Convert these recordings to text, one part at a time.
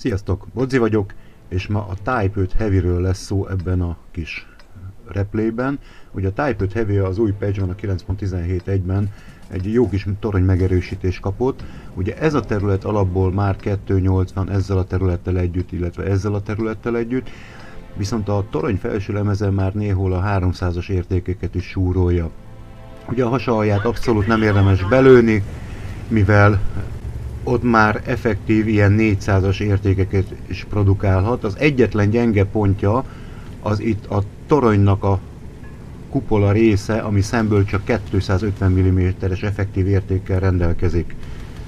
Sziasztok, Bodzi vagyok, és ma a Type 5 Heavy-ről lesz szó ebben a kis replayben. Ugye a Type 5 Heavy az új patchben, a 9.17.1-ben egy jó kis torony megerősítést kapott. Ugye ez a terület alapból már 2.8 van ezzel a területtel együtt, illetve ezzel a területtel együtt, viszont a torony felső lemezen már néhol a 300-as értékeket is súrolja. Ugye a hasa alját abszolút nem érdemes belőni, mivel ott már effektív ilyen 400-as értékeket is produkálhat. Az egyetlen gyenge pontja az itt a toronynak a kupola része, ami szemből csak 250 mm-es effektív értékkel rendelkezik.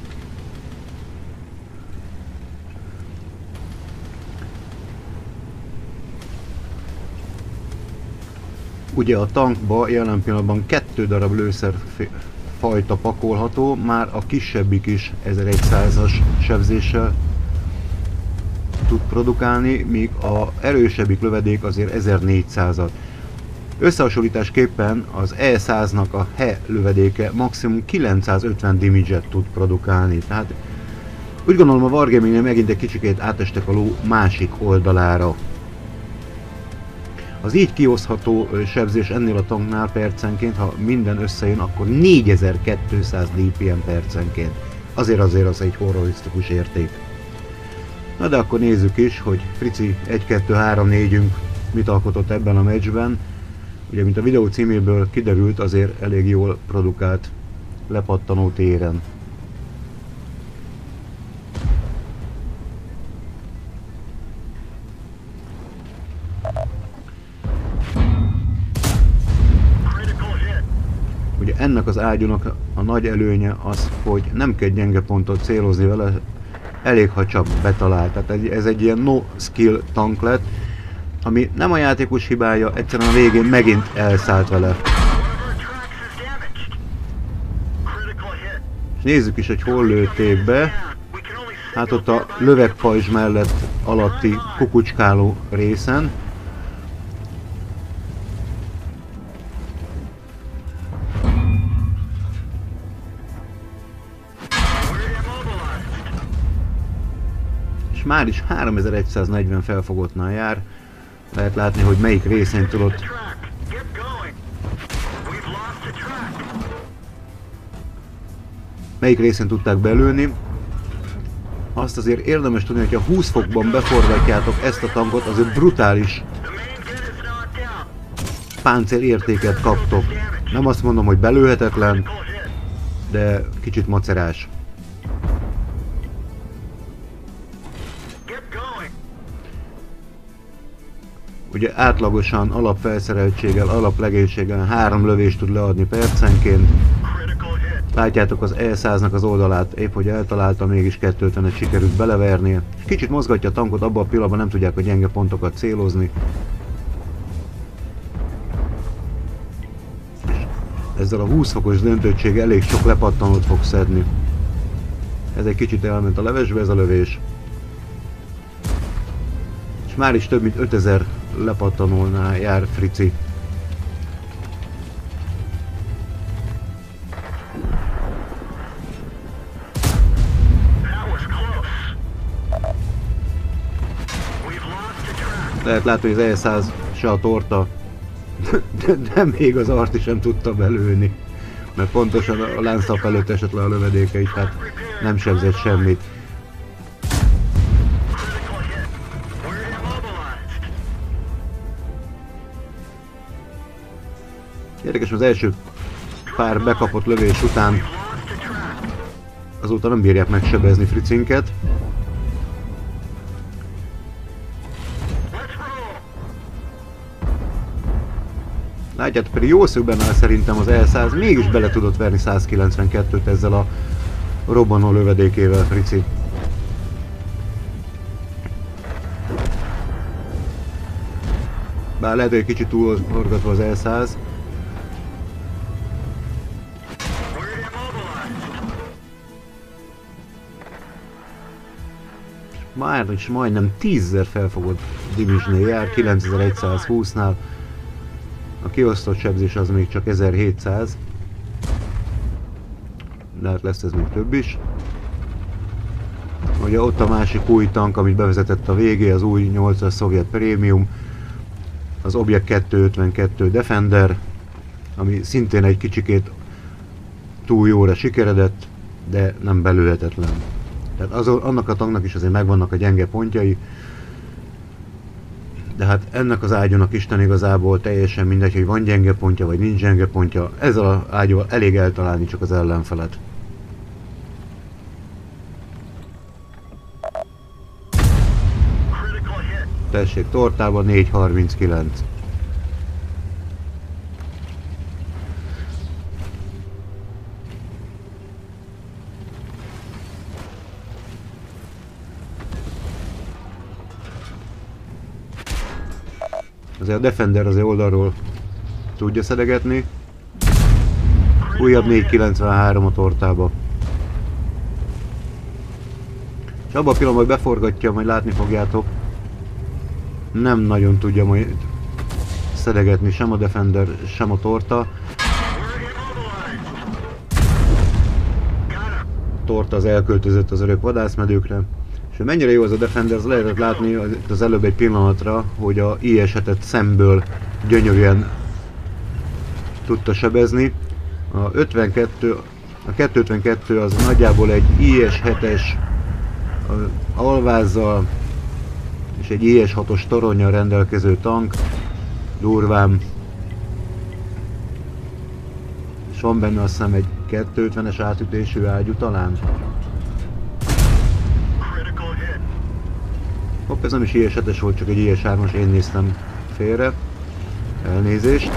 Ugye a tankba jelen pillanatban 2 darab lőszer fajta pakolható, már a kisebbik is 1100-as sebzéssel tud produkálni, míg a erősebbik lövedék azért 1400-at. Összehasonlításképpen az E100-nak a HE lövedéke maximum 950 damage-et tud produkálni, tehát úgy gondolom a Wargamingnél megint egy kicsikét átestek a ló másik oldalára. Az így kiosztható sebzés ennél a tanknál percenként, ha minden összejön, akkor 4200 DPM percenként. Azért az egy horrorisztikus érték. Na de akkor nézzük is, hogy Frici 1-2-3-4-ünk mit alkotott ebben a meccsben. Ugye, mint a videó címéből kiderült, azért elég jól produkált lepattanó téren. Ugye ennek az ágyúnak a nagy előnye az, hogy nem kell gyenge pontot célozni vele, elég ha csak betalál. Tehát ez egy ilyen no skill tank lett, ami nem a játékos hibája, egyszerűen a végén megint elszállt vele. És nézzük is, hogy hol lőtték be. Hát ott a lövegpajzs mellett alatti kukucskáló részen. Már is 3140 felfogottnál jár. Lehet látni, hogy melyik részén tudott tudták belőni. Azt azért érdemes tudni, hogy ha 20 fokban beforgatjátok ezt a tankot, azért brutális páncélértéket kaptok. Nem azt mondom, hogy belőhetetlen, de kicsit macerás. Ugye átlagosan alapfelszereltséggel, alaplegénységgel 3 lövést tud leadni percenként. Látjátok az E100-nak az oldalát, épp hogy eltalálta, mégis 250-et sikerült belevernie. Kicsit mozgatja a tankot, abban a pillanatban nem tudják a gyenge pontokat célozni. Ezzel a 20 fokos döntőtség elég sok lepattanót fog szedni. Ez egy kicsit elment a levesbe ez a lövés. És már is több mint 5000 lepattanónál jár Frici. Lehet látni, hogy az E100 se a torta, de még az arti sem tudta belőni, mert pontosan a láncszap előtt esett le a lövedéke is, tehát nem sebzett semmit. Érdekes, az első pár bekapott lövés után azóta nem bírják megsebezni Fricinket. Látjátok, pedig jó szögben áll szerintem az E100, mégis bele tudott verni 192-t ezzel a robbanó lövedékével Frici. Bár lehet, hogy egy kicsit túlorgatva az E100. Már is majdnem 10.000 felfogott damage-nél jár, 9120-nál. A kiosztott sebzés az még csak 1700. De hát lesz ez még több is. Ugye ott a másik új tank, amit bevezetett a végé, az új 8-as szovjet prémium, az Objekt 252 Defender, ami szintén egy kicsikét túl jóra sikeredett, de nem belőhetetlen. Tehát annak a tanknak is azért megvannak a gyenge pontjai, de hát ennek az ágyúnak Isten igazából teljesen mindegy, hogy van gyenge pontja vagy nincs gyenge pontja, ezzel az ágyúval elég eltalálni csak az ellenfelet. Tessék, tortában 439. Azért a Defender azért oldalról tudja szedegetni. Újabb 493 a tortába. És abban a pillanatban, hogy beforgatja, majd látni fogjátok, nem nagyon tudja majd szedegetni sem a Defender, sem a torta. A torta az elköltözött az örök vadászmedőkre. És mennyire jó az a Defender, az lehetett látni az előbb egy pillanatra, hogy a IS-7-et szemből gyönyörűen tudta sebezni. A 252 az nagyjából egy IS-7-es alvázzal és egy IS-6-os toronnyal rendelkező tank, durván. És van benne azt hiszem egy 250-es átütésű ágyú talán. Hopp, ez nem is IS-7-es volt, csak egy IS-3-as, én néztem félre. Elnézést.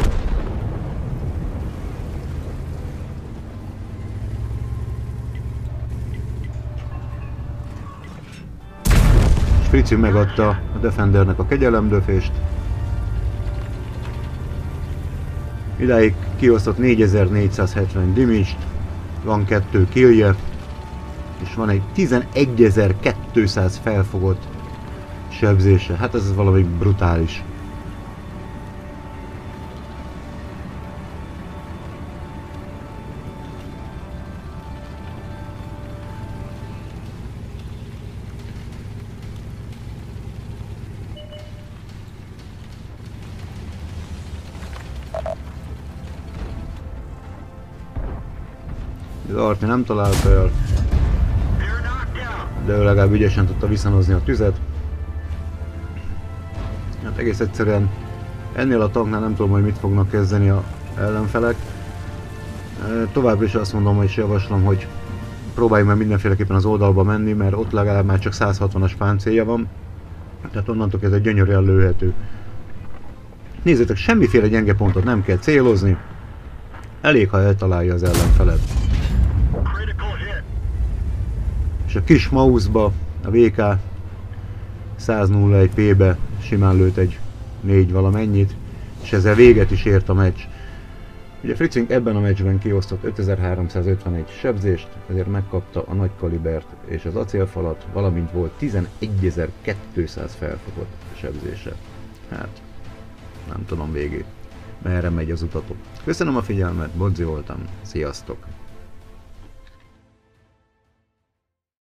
És Frici megadta a Defendernek a kegyelemdöfést. Idáig kiosztott 4470 damage-t, van 2 killje, és van egy 11200 felfogott sebzése. Hát ez valami brutális. Az Artni nem találta el, de ő legalább ügyesen tudta viszonozni a tüzet. Hát egész egyszerűen ennél a tanknál nem tudom, hogy mit fognak kezdeni az ellenfelek. Továbbra is azt mondom, és javaslom, hogy próbálj meg mindenféleképpen az oldalba menni, mert ott legalább már csak 160-as páncélja van. Tehát onnantól ez egy gyönyörűen lőhető. Nézzétek, semmiféle gyenge pontot nem kell célozni. Elég, ha eltalálja az ellenfelet. És a kis mouse-ba, a VK 101P-be simán lőtt egy 4 valamennyit, és ezzel véget is ért a meccs. Ugye Fritzink ebben a meccsben kiosztott 5351 sebzést, ezért megkapta a nagy kalibert és az acélfalat, valamint volt 11200 felfogott sebzése. Hát, nem tudom végét, merre megy az utatok. Köszönöm a figyelmet, Bodzi voltam, sziasztok!